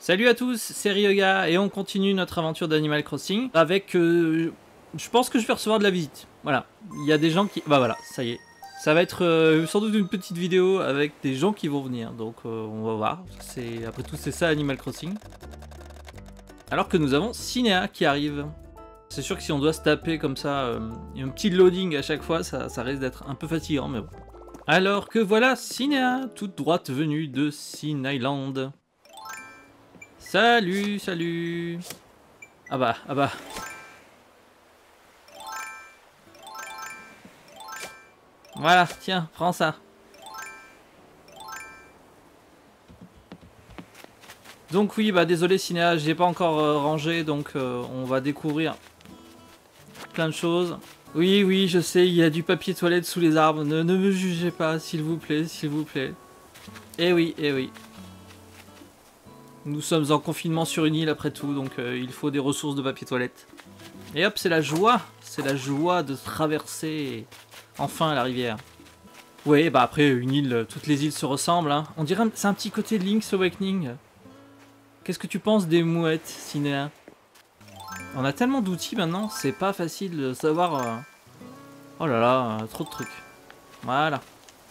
Salut à tous, c'est Ryoga et on continue notre aventure d'Animal Crossing avec... je pense que je vais recevoir de la visite. Voilà, il y a des gens qui... Bah voilà, ça y est. Ça va être sans doute une petite vidéo avec des gens qui vont venir. Donc on va voir. Après tout c'est ça Animal Crossing. Alors que nous avons Cinéa qui arrive. C'est sûr que si on doit se taper comme ça, un petit loading à chaque fois, ça risque d'être un peu fatigant, mais bon. Alors que voilà Cinéa, toute droite venue de Sin Island. Salut, salut. Ah bah, ah bah. Voilà, tiens, prends ça. Donc oui, bah désolé Cinéa, j'ai pas encore rangé, donc on va découvrir plein de choses. Oui, oui, je sais, il y a du papier toilette sous les arbres. Ne me jugez pas, s'il vous plaît, s'il vous plaît. Eh oui, eh oui. Nous sommes en confinement sur une île après tout, donc il faut des ressources de papier toilette. Et hop, c'est la joie de traverser enfin la rivière. Oui, bah après, une île, toutes les îles se ressemblent, hein. On dirait c'est un petit côté de Link's Awakening. Qu'est-ce que tu penses des mouettes, Cinéa? On a tellement d'outils maintenant, c'est pas facile de savoir... Oh là là, trop de trucs. Voilà.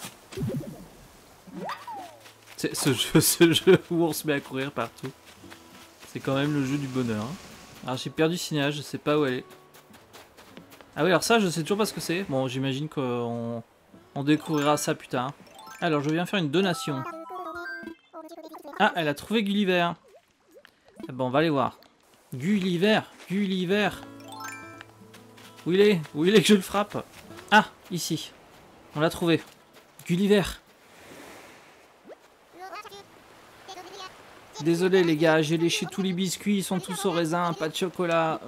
C'est ce jeu où on se met à courir partout. C'est quand même le jeu du bonheur. Hein. Alors j'ai perdu Cinéa, je sais pas où elle est. Ah oui, alors ça, je sais toujours pas ce que c'est. Bon, j'imagine qu'on découvrira ça plus tard. Alors, je viens faire une donation. Ah, elle a trouvé Gulliver. Ah bon, on va aller voir. Gulliver, Gulliver. Où il est? Où il est que je le frappe? Ah, ici. On l'a trouvé. Gulliver. Désolé les gars, j'ai léché tous les biscuits, ils sont tous au raisin, pas de chocolat.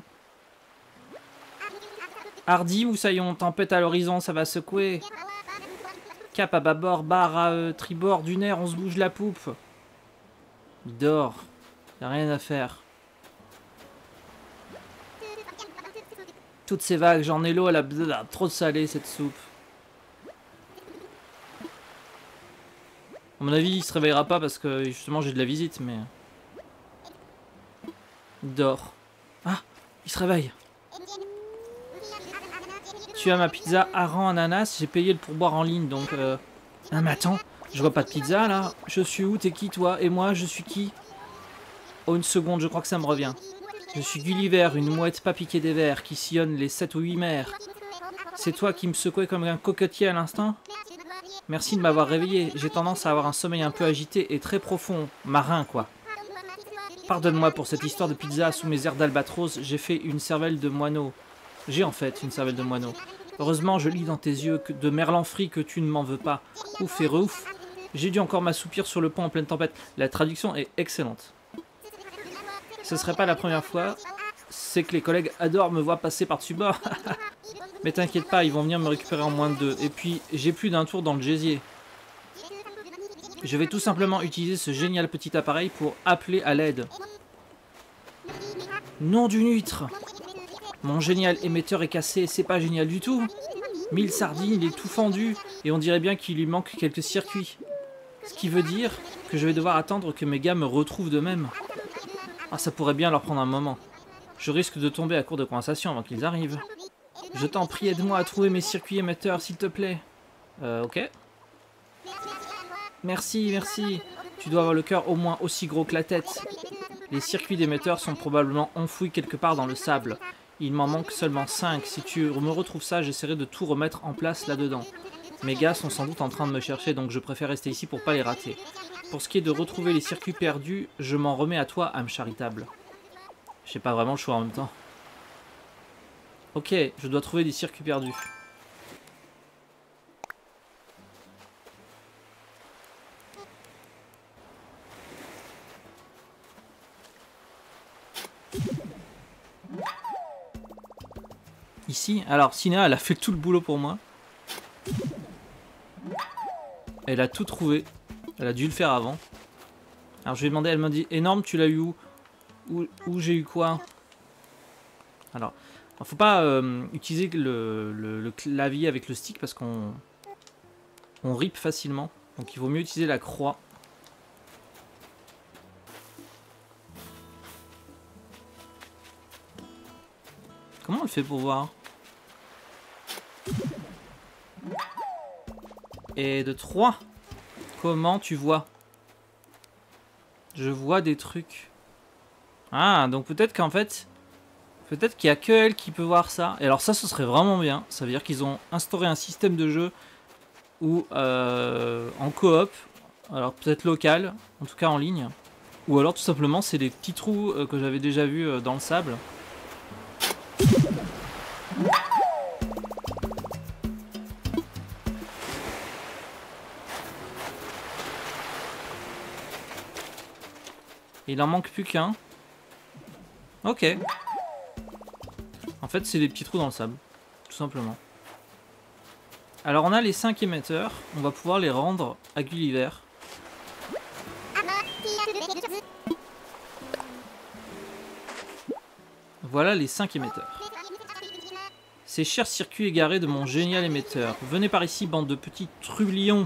Hardy, moussaillon, tempête à l'horizon, ça va secouer. Cap à bâbord, barre à tribord, du nerf, on se bouge la poupe. Il dort. Y'a rien à faire. Toutes ces vagues, j'en ai l'eau, elle a trop de salé cette soupe. À mon avis, il se réveillera pas parce que justement j'ai de la visite, mais... Il dort. Ah, il se réveille. Tu as ma pizza hareng ananas, j'ai payé le pourboire en ligne, donc... Ah mais attends, je vois pas de pizza là. Je suis où? T'es qui toi? Et moi, je suis qui? Oh, une seconde, je crois que ça me revient. Je suis Gulliver, une mouette pas piquée des vers, qui sillonne les 7 ou 8 mers. C'est toi qui me secouais comme un cocotier à l'instant? Merci de m'avoir réveillé, j'ai tendance à avoir un sommeil un peu agité et très profond, marin quoi. Pardonne-moi pour cette histoire de pizza sous mes airs d'albatros, j'ai fait une cervelle de moineau. J'ai en fait une cervelle de moineau. Heureusement, je lis dans tes yeux de merlan frit que tu ne m'en veux pas. Ouf et reouf. J'ai dû encore m'assoupir sur le pont en pleine tempête. La traduction est excellente. Ce serait pas la première fois. C'est que les collègues adorent me voir passer par-dessus bord. Mais t'inquiète pas, ils vont venir me récupérer en moins de 2. Et puis, j'ai plus d'un tour dans le gésier. Je vais tout simplement utiliser ce génial petit appareil pour appeler à l'aide. Nom d'une huître! Mon génial émetteur est cassé, c'est pas génial du tout. 1000 sardines, il est tout fendu, et on dirait bien qu'il lui manque quelques circuits. Ce qui veut dire que je vais devoir attendre que mes gars me retrouvent d'eux-mêmes. Ah, ça pourrait bien leur prendre un moment. Je risque de tomber à court de conversation avant qu'ils arrivent. Je t'en prie, aide-moi à trouver mes circuits émetteurs, s'il te plaît. Ok. Merci, merci. Tu dois avoir le cœur au moins aussi gros que la tête. Les circuits d'émetteurs sont probablement enfouis quelque part dans le sable. Il m'en manque seulement 5. Si tu me retrouves ça, j'essaierai de tout remettre en place là-dedans. Mes gars sont sans doute en train de me chercher, donc je préfère rester ici pour pas les rater. Pour ce qui est de retrouver les circuits perdus, je m'en remets à toi, âme charitable. J'ai pas vraiment le choix en même temps. Ok, je dois trouver des circuits perdus. Ici, alors Cinéa, elle a fait tout le boulot pour moi. Elle a tout trouvé. Elle a dû le faire avant. Alors je lui ai demandé, elle m'a dit, énorme, tu l'as eu où? Où j'ai eu quoi? Alors, faut pas utiliser le clavier avec le stick parce qu'on rip facilement. Donc il vaut mieux utiliser la croix. fait pour voir. Et de 3. Comment tu vois? Je vois des trucs. Ah, donc peut-être qu'en fait... Peut-être qu'il n'y a que elle qui peut voir ça. Et alors ça, ce serait vraiment bien. Ça veut dire qu'ils ont instauré un système de jeu où, en coop, alors peut-être local, en tout cas en ligne, ou alors tout simplement c'est des petits trous que j'avais déjà vus dans le sable. Il en manque plus qu'un. Ok. En fait, c'est des petits trous dans le sable, tout simplement. Alors, on a les 5 émetteurs. On va pouvoir les rendre à Gulliver. Voilà les 5 émetteurs. Ces chers circuits égarés de mon génial émetteur. Venez par ici, bande de petits trublions.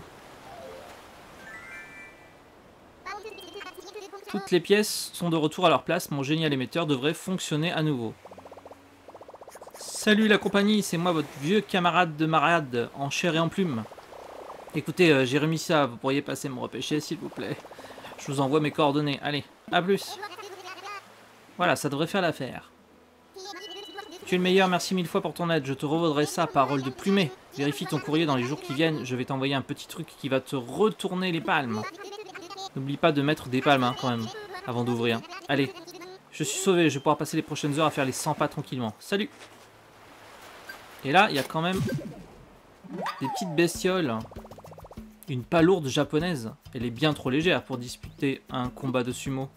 Toutes les pièces sont de retour à leur place. Mon génial émetteur devrait fonctionner à nouveau. Salut la compagnie, c'est moi votre vieux camarade de marade en chair et en plume. Écoutez, j'ai remis ça, vous pourriez passer me repêcher s'il vous plaît. Je vous envoie mes coordonnées, allez, à plus. Voilà, ça devrait faire l'affaire. Tu es le meilleur, merci 1000 fois pour ton aide, je te revaudrai ça, parole de plumet. Vérifie ton courrier dans les jours qui viennent, je vais t'envoyer un petit truc qui va te retourner les palmes. N'oublie pas de mettre des palmes hein, quand même, avant d'ouvrir. Allez, je suis sauvé, je vais pouvoir passer les prochaines heures à faire les 100 pas tranquillement. Salut! Et là, il y a quand même des petites bestioles. Une palourde japonaise. Elle est bien trop légère pour disputer un combat de sumo.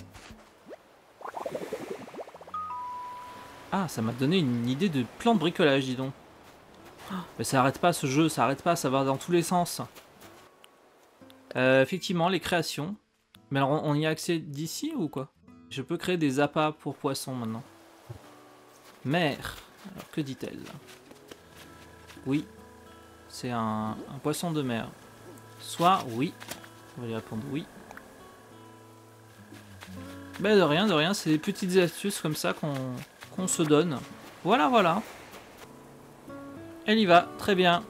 Ah, ça m'a donné une idée de plan de bricolage, dis donc. Mais ça arrête pas ce jeu, ça arrête pas, ça va dans tous les sens. Effectivement, les créations. Mais alors, on y a accès d'ici ou quoi? Je peux créer des appâts pour poissons maintenant. Mer. Alors, que dit-elle? Oui. C'est un poisson de mer. Soit oui. On va lui répondre oui. Ben de rien, c'est des petites astuces comme ça qu'on se donne. Voilà, voilà. Elle y va, très bien.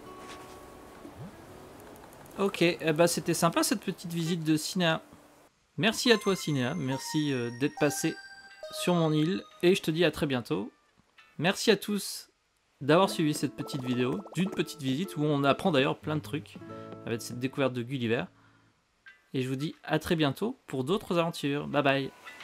Ok, eh ben c'était sympa cette petite visite de Cinéa. Merci à toi Cinéa, merci d'être passé sur mon île. Et je te dis à très bientôt. Merci à tous d'avoir suivi cette petite vidéo, d'une petite visite où on apprend d'ailleurs plein de trucs avec cette découverte de Gulliver. Et je vous dis à très bientôt pour d'autres aventures. Bye bye.